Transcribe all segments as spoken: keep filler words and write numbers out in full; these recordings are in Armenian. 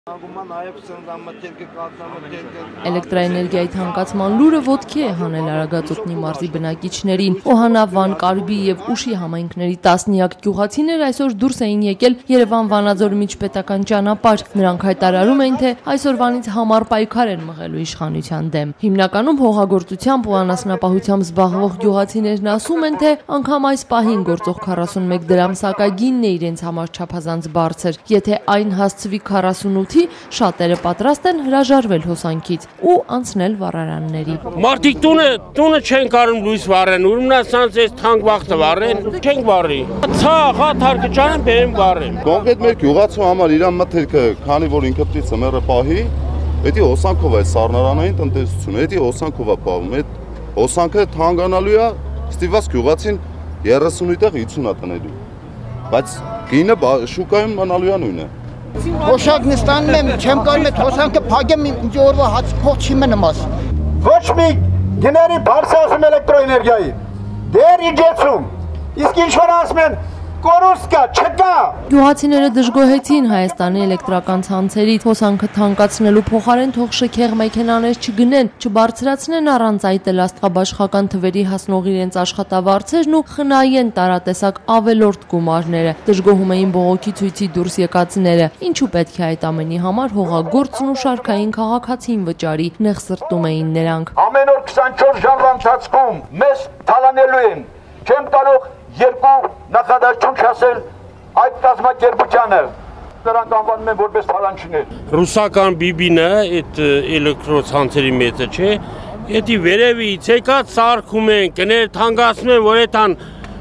Էլեկտրաէներգիայի թանկացման լուրը ոտքի է հանել Արագածոտնի մարզի բնակիչներին։ Օհանա, Վան, Կարբի եւ Ուշի համայնքների տասնյակ գյուղացիներ այսօր դուրս էին եկել Երևան-Վանաձոր միջպետական ճանապարհ։ Նրանք հայտարարում էին, թե այսօրվանից համառ պայքար են մղելու իշխանության դեմ։ Հիմնականում հողագործությամբ ու անասնապահությամբ զբաղվող գյուղացիներն ասում են, թե անգամ այս պահին գործող քառասունմեկ դրամ սակագինն է իրենց համար չափազանց բարձր։ Եթե այն հասցվի քառասունութի, շատերը պատրաստ են հրաժարվել հոսանքից ու անցնել վառարանների։ Մարդիկ տունը տունը չեն կարում լույս վառեն, ուրումնասանց այս թանկ վաղտը վառեն, չենք վառի։ Ցախ, թարկը չանեն, բերեմ վառեմ։ Կոնկրետ մեր գյուղացու համար իր մթերքը, քանի որ ինքը պիտի ծմերը պահի, դա հոսանքով է սառնարանային տնտեսությունը, դա հոսանքով է պահում, այդ հոսանքը թանկանալու է, ստիպված գյուղացին երեսունից հիսուն տնելու։ Բայց գինը շուկայում մնալու է նույնը։ Հոսանքն ստանում եմ, չեմ կարող այդ հոսանքը փակեմ, ինչ օրվա հաց փող չի մնում աս։ Ոչ մի գների բարձրացում էլեկտրոէներգիայի։ Դեր իջեցում։ Իսկ ինչ որ ասում են Կորուսկա չկա։ Գյուղացիները դժգոհեցին Հայաստանի էլեկտրական ցանցերից, հոսանքը թանկացնելու փոխարեն թող շքեղ մեքենաներ չգնեն, չբարձրացնեն առանց այդ էլ աստղաբաշխական թվերի հասնող իրենց աշխատավարձերն ու խնայեն տարատեսակ ավելորդ գումարները։ Դժգոհում էին բողոքի ցույցի դուրս եկածները, ինչու պետք է այդ ամենի համար հողագործն ու շարքային քաղաքացին վճարի, նեղ սրտում էին նրանք։ Ամեն օր քսանչորս ժամվա ընթացքում մեզ թալանելու են, չեմ կարող երկու նախադասություն չասել այդ կազմակերպությանը, նրանք անվանում են որպես թալանչիներ։ Ռուսական բիբինը, այդ էլեկտրոցանցերի մեծը չէ, դա վերևից եկած սարքում են, կներ թանկացնում են, որ այդան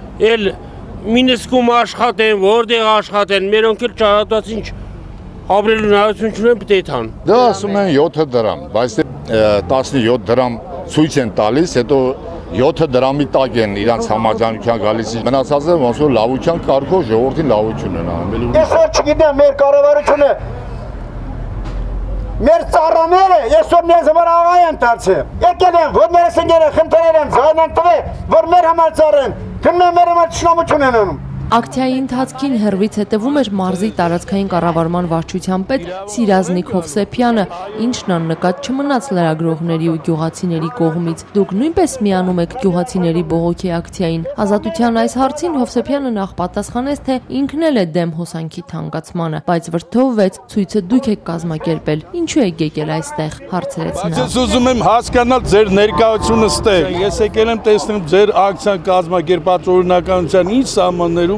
էլ Մինսկում աշխատեն, որտեղ աշխատեն, մերոնք էլ ճարատված ինչ ապրելու հնարավորություն չունեն, պետք է տան։ Դա ասում են յոթ դրամ, բայց տասնյոթ դրամ ցույց են տալիս, հետո յոթ դրամի տակ են իրանց համաձայնության գալիս։ Մնացածը ոնց որ լավության կարգով ժողովրդին լավություն են անում։ Ես որ չգիտեմ մեր կառավարությունը մեր ծառաները այսօր մեզ համար աղա են դարձել։ Եկել են, որ մեր սենյակները խնդրել են, ձայն են տվել, որ մեր համար ծառեն, քննեն մեր համար ճշնամություն են անում։ Ակցիայի ընթացքին հեռվից հետևում էր մարզի տարածքային կառավարման վարչության պետ Սիրազնիկ Հովսեփյանը, ինչն աննկատ չմնաց լրագրողների ու գյուղացիների կողմից։ Դուք նույնպես միանում եք գյուղացիների բողոքի ակցիային։ Ազատության այս հարցին Հովսեփյանը նախ պատասխանեց, թե ինքն էլ է դեմ հոսանքի թանկացմանը, բայց վրդովվեց, ցույցը դուք եք կազմակերպել։ Ինչու եք եկել այստեղ, հարցրեց նա։ Ես ուզում եմ հասկանալ ձեր ներկայությունը ստեղ։ Ես եկել եմ տեսնել ձեր ակցիան կազմակերպած օրինականության ինչ սահմաններում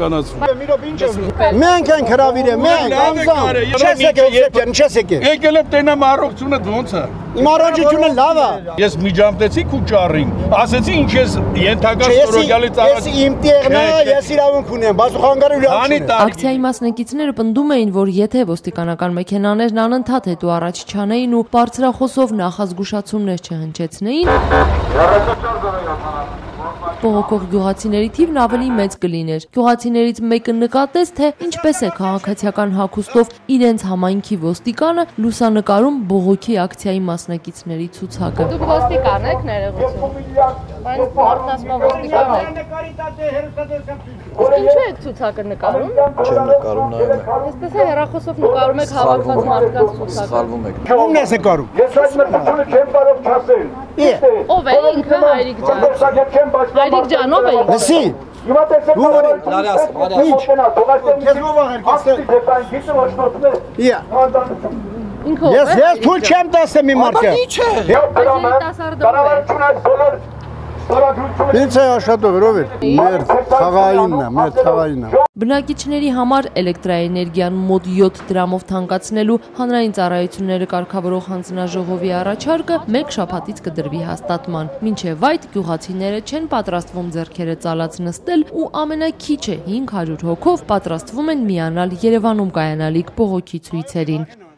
Մենք ենք հրավիրել, մենք անձամբ, չես եկել Հովսեփյան, չես եկել։ Եկել եմ տենամ առողջությունը ոնց է։ Իմ առողջությունը լավ է։ Ես միջամտեցի քուճարին, ասեցի ինչ ես ենթակա ստորոգյալից առաջ։ Ես իմ տեղն է, ես իրավունք ունեմ, բաց խանգարել իրավունք։ Ակցիայի մասնակիցները պնդում էին, որ եթե ոստիկանական մեքենաներն անընդհատ հետո առաջ չանեին ու բարձրախոսով նախազգուշացումներ չհնչեցնեին, բողոքող գյուղացիների թիվն ավելի մեծ կլիներ։ Գյուղացիներից մեկը նկատեց, թե ինչպես է քաղաքացիական հագուստով իրենց համայնքի ոստիկանը լուսանկարում բողոքի ակցիայի մասնակիցների ցուցակը։ Դուք ոստիկան եք, ներողություն։ Բայց մարդն ասում է ոստիկան եք։ Ինչու եք ցուցակը նկարում։ Չեմ նկարում, նայում եմ։ Այսպես է հեռախոսով նկարում եք հավաքված մարդկանց ցուցակը։ Սխալվում եք։ Ո՞ւմն ես նկարում։ Ես այս մտությունը չեմ կարող չասել։ Ո՞վ է ինքը Հայրիկ ջան։ Հայրիկ ջան, ո՞վ է ինքը։ Լսի։ Հիմա տեսեք Լարյաս, Լարյաս։ Ես ո՞վ աղերքացել։ Իա։ Ինքը ո՞վ է։ Ես ես թույլ չեմ տասեմ իմ մարդը։ Ինչ է։ Կառավարությունը բոլոր Ինչ է աշխատող ռովեր։ Մեր խաղայինն է, մեր խաղայինն է։ Բնակիչների համար էլեկտրաէներգիան մոտ յոթ դրամով թանկացնելու հանրային ծառայությունները կարգավորող հանձնաժողովի առաջարկը մեկ շաբաթից կդրվի հաստատման։ Մինչև այդ գյուղացիները չեն պատրաստվում ձեռքերը ծալած նստել ու ամենաքիչը հինգ հարյուր հոգով պատրաստվում են միանալ Երևանում կայանալիք բողոքի ցույցերին։